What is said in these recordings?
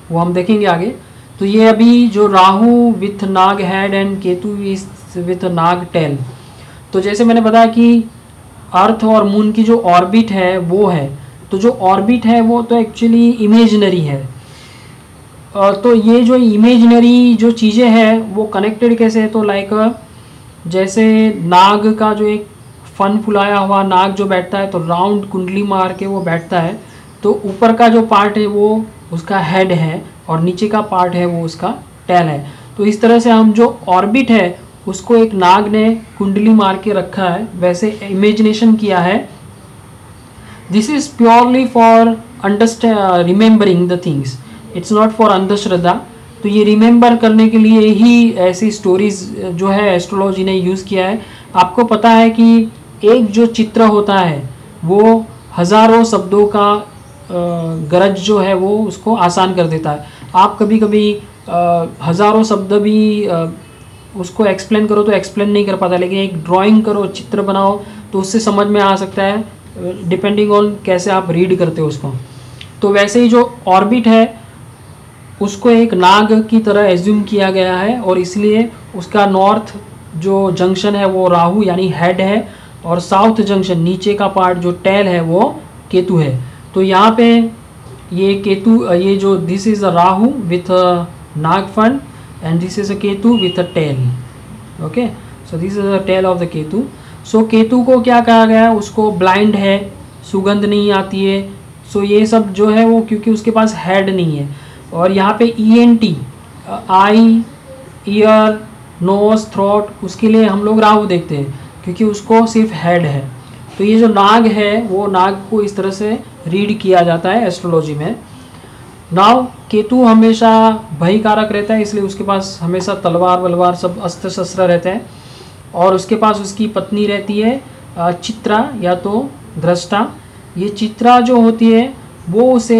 वो हम देखेंगे आगे। तो ये अभी जो Rahu with naag head and Ketu is with naag tail. तो जैसे मैंने बताया कि अर्थ और मून की जो ऑर्बिट है वो है, तो जो ऑर्बिट है वो तो एक्चुअली इमेजनरी है। तो ये जो इमेजनरी जो चीज़ें हैं वो कनेक्टेड कैसे है, तो लाइक जैसे नाग का जो एक फन फुलाया हुआ नाग जो बैठता है, तो राउंड कुंडली मार के वो बैठता है, तो ऊपर का जो पार्ट है वो उसका हेड है और नीचे का पार्ट है वो उसका टेल है। तो इस तरह से हम जो ऑर्बिट है उसको एक नाग ने कुंडली मार के रखा है, वैसे इमेजिनेशन किया है। This is purely for remembering the things, it's not for andhashraddha. तो ये रिमेंबर करने के लिए ही ऐसी स्टोरीज जो है एस्ट्रोलॉजी ने यूज़ किया है। आपको पता है कि एक जो चित्र होता है वो हज़ारों शब्दों का गरज जो है वो उसको आसान कर देता है। आप कभी कभी हज़ारों शब्द भी उसको एक्सप्लेन करो तो एक्सप्लेन नहीं कर पाता, लेकिन एक ड्राइंग करो, चित्र बनाओ तो उससे समझ में आ सकता है, डिपेंडिंग ऑन कैसे आप रीड करते हो उसको। तो वैसे ही जो ऑर्बिट है उसको एक नाग की तरह एज्यूम किया गया है और इसलिए उसका नॉर्थ जो जंक्शन है वो राहु यानी हेड है और साउथ जंक्शन नीचे का पार्ट जो टेल है वो केतु है। तो यहाँ पे ये केतु, ये जो this is a Rahu with naag fund and this is a Ketu with a tail. Okay, so this is a tail of the Ketu. So Ketu को क्या कहा गया है, उसको ब्लाइंड है, सुगंध नहीं आती है, सो ये सब जो है वो क्योंकि उसके पास हेड नहीं है। और यहाँ पे ENT eye, ear, nose, throat, उसके लिए हम लोग राहु देखते हैं क्योंकि उसको सिर्फ हेड है। तो ये जो नाग है वो नाग को इस तरह से रीड किया जाता है एस्ट्रोलॉजी में। नाउ केतु हमेशा भय कारक रहता है, इसलिए उसके पास हमेशा तलवार वलवार सब अस्त्र शस्त्र रहते हैं। और उसके पास उसकी पत्नी रहती है चित्रा या तो दृष्टा। ये चित्रा जो होती है वो उसे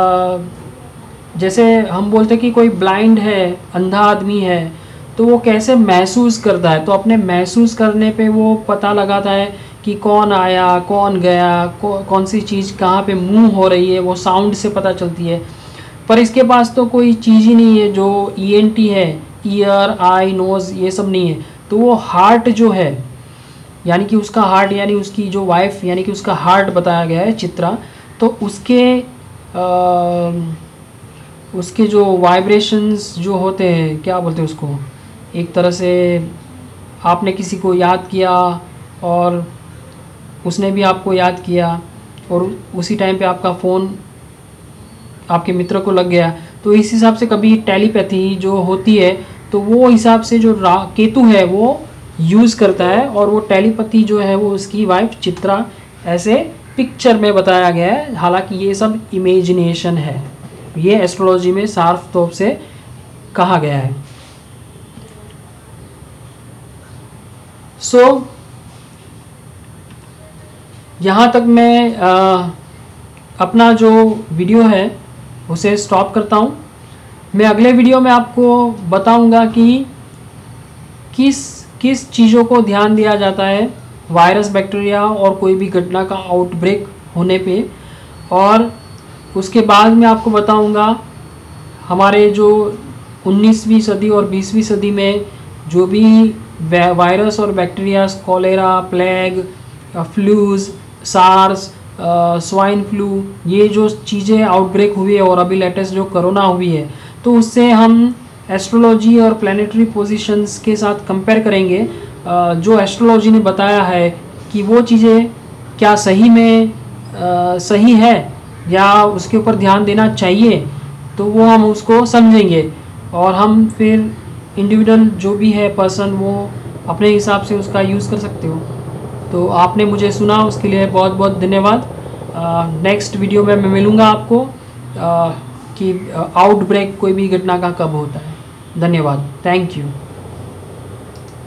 जैसे हम बोलते हैं कि कोई ब्लाइंड है, अंधा आदमी है, तो वो कैसे महसूस करता है, तो अपने महसूस करने पे वो पता लगाता है कि कौन आया कौन गया, कौन सी चीज़ कहाँ पे मूव हो रही है, वो साउंड से पता चलती है। पर इसके पास तो कोई चीज़ ही नहीं है जो ENT है, ईयर, आई, नोज़, ये सब नहीं है। तो वो हार्ट जो है यानी कि उसका हार्ट यानी उसकी जो वाइफ यानी कि उसका हार्ट बताया गया है चित्रा, तो उसके जो वाइब्रेशंस जो होते हैं, क्या बोलते हैं उसको, एक तरह से आपने किसी को याद किया और उसने भी आपको याद किया और उसी टाइम पे आपका फ़ोन आपके मित्र को लग गया, तो इस हिसाब से कभी टेलीपैथी जो होती है तो वो हिसाब से जो केतु है वो यूज़ करता है और वो टेलीपैथी जो है वो उसकी वाइफ चित्रा ऐसे पिक्चर में बताया गया है। हालांकि ये सब इमेजिनेशन है, ये एस्ट्रोलॉजी में साफ तौर से कहा गया है। सो यहाँ तक मैं अपना जो वीडियो है उसे स्टॉप करता हूँ। मैं अगले वीडियो में आपको बताऊँगा कि किस चीज़ों को ध्यान दिया जाता है वायरस, बैक्टीरिया और कोई भी घटना का आउटब्रेक होने पे, और उसके बाद में आपको बताऊंगा हमारे जो 19वीं सदी और 20वीं सदी में जो भी वायरस और bacteria, cholera, plague, flus, SARS, swine flu, ये जो चीज़ें आउटब्रेक हुई है और अभी लेटेस्ट जो कोरोना हुई है, तो उससे हम एस्ट्रोलॉजी और प्लानिटरी पोजीशंस के साथ कंपेयर करेंगे। जो एस्ट्रोलॉजी ने बताया है कि वो चीज़ें क्या सही में सही है या उसके ऊपर ध्यान देना चाहिए, तो वो हम उसको समझेंगे और हम फिर इंडिविजुअल जो भी है पर्सन वो अपने हिसाब से उसका यूज़ कर सकते हो। तो आपने मुझे सुना उसके लिए बहुत बहुत धन्यवाद। नेक्स्ट वीडियो में मैं मिलूँगा आपको कि आउटब्रेक कोई भी घटना का कब होता है। धन्यवाद, थैंक यू।